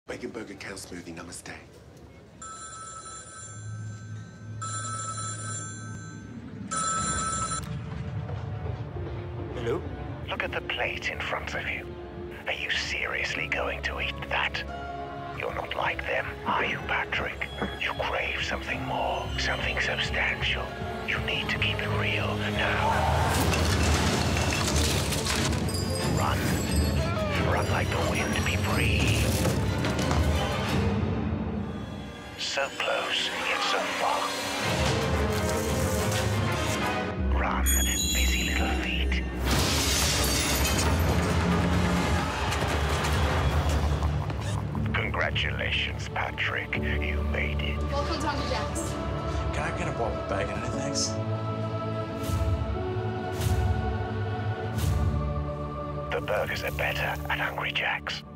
Bacon Burger Kale Smoothie, namaste. Hello? Look at the plate in front of you. Are you seriously going to eat that? You're not like them, are you, Patrick? You crave something more, something substantial. You need to keep it real now. Run. Run like the wind be free. So close, yet so far. Run, busy little feet. Congratulations, Patrick. You made it. Welcome to Hungry Jack's. Can I get a Whopper bag and anything, thanks? The burgers are better at Hungry Jack's.